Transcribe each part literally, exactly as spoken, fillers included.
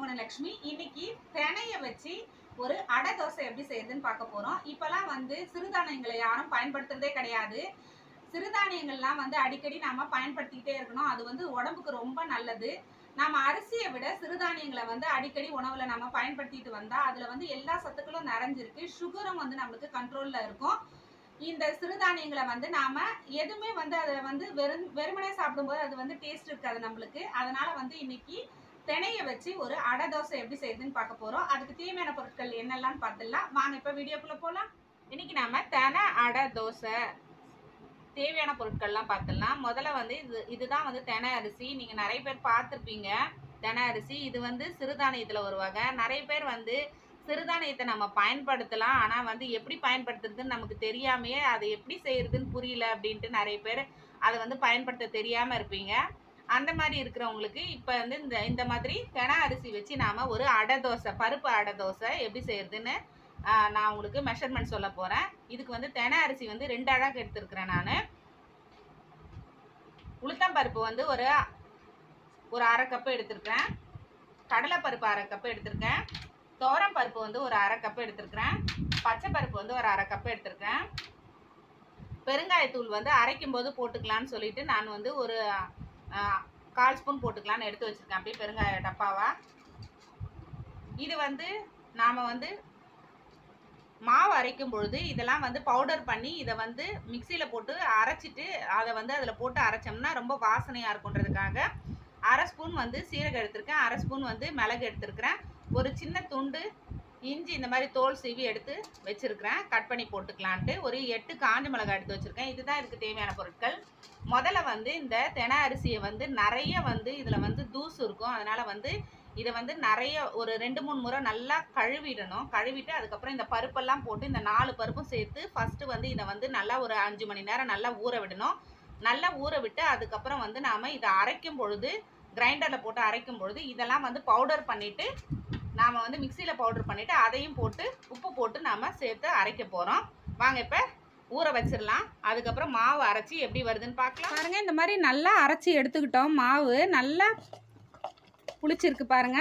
மோகனலட்சுமி. இன்னைக்கு தினைய வச்சு ஒரு அடை தோசை எப்படி செய்யறதுன்னு பார்க்க போறோம். இப்பெல்லாம் வந்து சிறுதானியங்களை யாரும் பயன்படுத்துறதே கிடையாது. சிறுதானியங்கள்லாம் வந்து அடிக்கடி நாம பயன்படுத்திக்கிட்டே இருக்கணும். அது வந்து உடம்புக்கு ரொம்ப நல்லது. நாம அரிசியை விட சிறுதானியங்களை வந்து அடிக்கடி உணவுல நம்ம பயன்படுத்திட்டு வந்தா அதுல வந்து எல்லா சத்துக்களும் நிறைஞ்சிருக்கு. சுகரும் வந்து நம்மளுக்கு கண்ட்ரோல்ல இருக்கும். இந்த சிறுதானியங்களை வந்து நாம எதுவுமே வந்து அதை வந்து வெறும் வெறுமனே சாப்பிடும்போது அது வந்து டேஸ்ட் இருக்காது நம்மளுக்கு. அதனால வந்து இன்னைக்கு தினைய வச்சு ஒரு அடை தோசை எப்படி செய்யுதுன்னு பார்க்க போறோம். அதுக்கு தேவையான பொருட்கள் என்னெல்லாம் பார்த்துடலாம் வாங்க. இப்ப வீடியோக்குள்ள போலாம். இன்னைக்கு நாம தினை அடை தோசை தேவையான பொருட்கள்லாம் பார்த்துடலாம். முதல்ல வந்து இது இதுதான் வந்து தினை அரிசி. நீங்க நிறைய பேர் பார்த்துருப்பீங்க. தினை அரிசி இது வந்து சிறுதானியத்துல ஒரு வகை. நிறைய பேர் வந்து சிறுதானியத்தை நம்ம பயன்படுத்தலாம், ஆனா வந்து எப்படி பயன்படுத்துறதுன்னு நமக்கு தெரியாமையே அதை எப்படி செய்யறதுன்னு புரியல அப்படின்ட்டு நிறைய பேர் அதை வந்து பயன்படுத்த தெரியாம இருப்பீங்க. அந்த மாதிரி இருக்கிறவங்களுக்கு இப்போ வந்து இந்த இந்த மாதிரி தினை அரிசி வச்சு நாம ஒரு அடை தோசை, பருப்பு அடை தோசை எப்படி செய்யறதுன்னு நான் உங்களுக்கு மெஷர்மெண்ட் சொல்ல போறேன். இதுக்கு வந்து தினை அரிசி வந்து ரெண்டு அழகு எடுத்திருக்கிறேன். நான் உளுத்தம் பருப்பு வந்து ஒரு ஒரு அரை கப்பு எடுத்திருக்கேன். கடலை பருப்பு அரை கப்பு எடுத்திருக்கேன். தோரம் பருப்பு வந்து ஒரு அரை கப்பு எடுத்திருக்கிறேன். பச்சை பருப்பு வந்து ஒரு அரை கப்பு எடுத்திருக்கேன். பெருங்காயத்தூள் வந்து அரைக்கும் போது போட்டுக்கலான்னு சொல்லிட்டு நான் வந்து ஒரு கால் ஸ்பூன் போட்டுக்கலான்னு எடுத்து வச்சிருக்கேன், அப்படியே பெருங்காய டப்பாவா. இது வந்து நாம வந்து மாவு அரைக்கும் பொழுது இதெல்லாம் வந்து பவுடர் பண்ணி இதை வந்து மிக்சியில் போட்டு அரைச்சிட்டு அதை வந்து அதில் போட்டு அரைச்சோம்னா ரொம்ப வாசனையாக இருக்குன்றதுக்காக அரை ஸ்பூன் வந்து சீரகம் எடுத்திருக்கேன், அரை ஸ்பூன் வந்து மிளகு எடுத்திருக்கிறேன், ஒரு சின்ன துண்டு இஞ்சி இந்த மாதிரி தோல் சீவி எடுத்து வச்சிருக்கிறேன், கட் பண்ணி போட்டுக்கலான்ட்டு. ஒரு எட்டு காஞ்ச மிளகாய் எடுத்து வச்சிருக்கேன். இதுதான் இதுக்கு தேவையான பொருட்கள். முதல்ல வந்து இந்த தினை அரிசியை வந்து நிறைய வந்து இதில் வந்து தூசு இருக்கும். அதனால வந்து இதை வந்து நிறைய ஒரு ரெண்டு மூணு முறை நல்லா கழுவிடணும். கழுவிட்டு அதுக்கப்புறம் இந்த பருப்பெல்லாம் போட்டு இந்த நாலு பருப்பும் சேர்த்து ஃபஸ்ட்டு வந்து இதை வந்து நல்லா ஒரு அஞ்சு மணி நேரம் நல்லா ஊற விடணும். நல்லா ஊற விட்டு அதுக்கப்புறம் வந்து நாம் இதை அரைக்கும் பொழுது கிரைண்டரில் போட்டு அரைக்கும் பொழுது இதெல்லாம் வந்து பவுடர் பண்ணிவிட்டு நாம் வந்து மிக்சியில் பவுடர் பண்ணிவிட்டு அதையும் போட்டு உப்பு போட்டு நாம் சேர்த்து அரைக்க போகிறோம். வாங்க இப்போ ஊற வச்சிடலாம். அதுக்கப்புறம் மாவு அரைச்சி எப்படி வருதுன்னு பார்க்கலாம். பாருங்கள், இந்த மாதிரி நல்லா அரைச்சி எடுத்துக்கிட்டோம். மாவு நல்லா புளிச்சிருக்கு பாருங்க.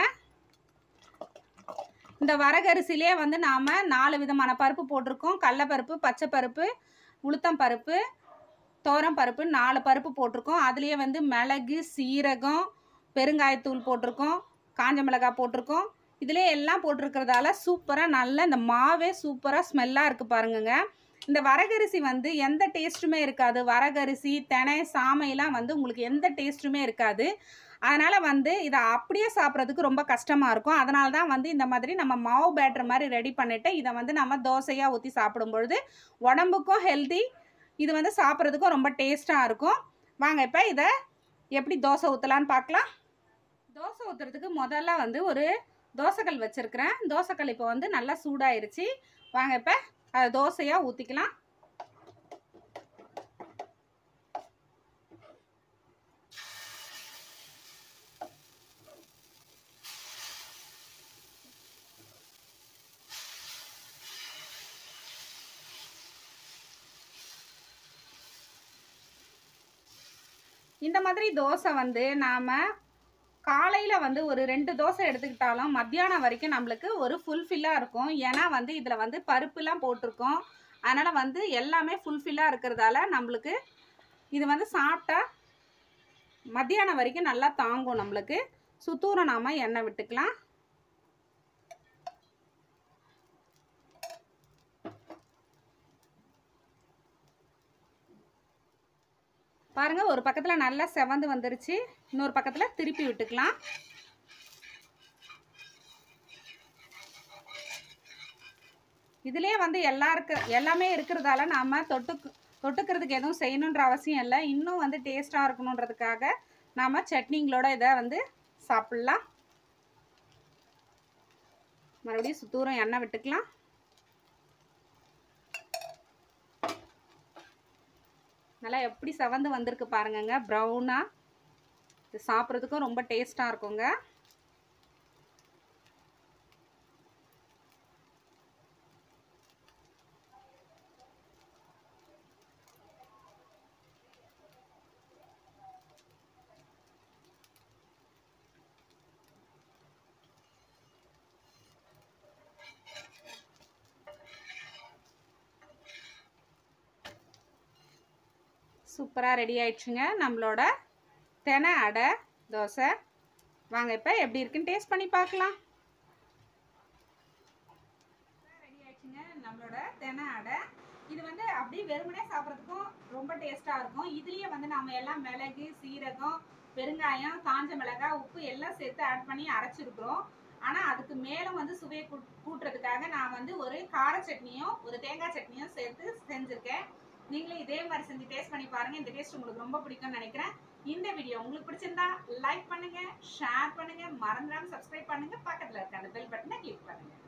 இந்த வரகரிசிலே வந்து நாம் நாலு விதமான பருப்பு போட்டிருக்கோம். கடலைப்பருப்பு, பச்சை பருப்பு, உளுத்தம் பருப்பு, தோரம் பருப்பு, நாலு பருப்பு போட்டிருக்கோம். அதுலேயே வந்து மிளகு, சீரகம், பெருங்காயத்தூள் போட்டிருக்கோம், காஞ்ச மிளகாய் போட்டிருக்கோம். இதிலே எல்லாம் போட்டிருக்கிறதால சூப்பராக நல்ல இந்த மாவே சூப்பராக ஸ்மெல்லாக இருக்குது பாருங்கங்க. இந்த வரகரிசி வந்து எந்த டேஸ்ட்டுமே இருக்காது. வரகரிசி, தினை, சாமையெல்லாம் வந்து உங்களுக்கு எந்த டேஸ்ட்டுமே இருக்காது. அதனால் வந்து இதை அப்படியே சாப்பிட்றதுக்கு ரொம்ப கஷ்டமாக இருக்கும். அதனால தான் வந்து இந்த மாதிரி நம்ம மாவு பேட்டர் மாதிரி ரெடி பண்ணிவிட்டு இதை வந்து நம்ம தோசையாக ஊற்றி சாப்பிடும்பொழுது உடம்புக்கும் ஹெல்தி, இது வந்து சாப்பிட்றதுக்கும் ரொம்ப டேஸ்ட்டாக இருக்கும். வாங்க இப்போ இதை எப்படி தோசை ஊற்றலான்னு பார்க்கலாம். தோசை ஊற்றுறதுக்கு முதல்ல வந்து ஒரு தோசைக்கல் வச்சுருக்கிறேன். தோசைக்கல் இப்போ வந்து நல்லா சூடாயிருச்சு. வாங்க இப்போ அதை தோசையாக ஊற்றிக்கலாம். இந்த மாதிரி தோசை வந்து நாம் காலையில் வந்து ஒரு ரெண்டு தோசை எடுத்துக்கிட்டாலும் மத்தியானம் வரைக்கும் நம்மளுக்கு ஒரு ஃபுல்ஃபில்லாக இருக்கும். ஏன்னா வந்து இதில் வந்து பருப்புலாம் போட்டிருக்கோம். அதனால் வந்து எல்லாமே ஃபுல்ஃபில்லாக இருக்கிறதால நம்மளுக்கு இது வந்து சாப்பிட்டா மத்தியானம் வரைக்கும் நல்லா தாங்கும். நம்மளுக்கு சுத்தூரம் நாம் எண்ணெய் விட்டுக்கலாம். பாருங்க, ஒரு பக்கத்தில் நல்லா செவந்து வந்துருச்சு. இன்னொரு பக்கத்தில் திருப்பி விட்டுக்கலாம். இதுலேயே வந்து எல்லா இருக்க எல்லாமே இருக்கிறதால நாம் தொட்டு தொட்டுக்கிறதுக்கு எதுவும் செய்யணுன்ற அவசியம் இல்லை. இன்னும் வந்து டேஸ்ட்டாக இருக்கணுன்றதுக்காக நாம் சட்னிங்களோட இதை வந்து சாப்பிட்லாம். மறுபடியும் சுத்தூரம் எண்ணெய் விட்டுக்கலாம். நல்லா எப்படி செவந்து வந்திருக்கு பாருங்கங்க, ப்ரௌனாக. இது சாப்பிட்றதுக்கும் ரொம்ப டேஸ்ட்டாக இருக்குங்க. சூப்பராக ரெடி ஆயிடுச்சுங்க நம்மளோட தெனை அடை தோசை. வாங்க இப்போ எப்படி இருக்குன்னு டேஸ்ட் பண்ணி பார்க்கலாம். ரெடி ஆயிடுச்சுங்க நம்மளோட தெனை அடை. இது வந்து அப்படியே வெறுமனே சாப்பிட்றதுக்கும் ரொம்ப டேஸ்ட்டாக இருக்கும். இதுலேயே வந்து நம்ம எல்லாம் மிளகு, சீரகம், பெருங்காயம், காஞ்ச மிளகாய், உப்பு எல்லாம் சேர்த்து ஆட் பண்ணி அரைச்சிருக்கிறோம். ஆனால் அதுக்கு மேலே வந்து சுவையை கூட்டுறதுக்காக நான் வந்து ஒரு கார சட்னியும் ஒரு தேங்காய் சட்னியும் சேர்த்து செஞ்சுருக்கேன். நீங்களும் இதே மாதிரி செஞ்சு டேஸ்ட் பண்ணி பாருங்கள். இந்த டேஸ்ட் உங்களுக்கு ரொம்ப பிடிக்கும்னு நினைக்கிறேன். இந்த வீடியோ உங்களுக்கு பிடிச்சிருந்தா லைக் பண்ணுங்கள், ஷேர் பண்ணுங்கள், மறந்துடாமல் சப்ஸ்கிரைப் பண்ணுங்கள், பக்கத்தில் இருக்க அந்த பெல் பட்டனை கிளிக் பண்ணுங்கள்.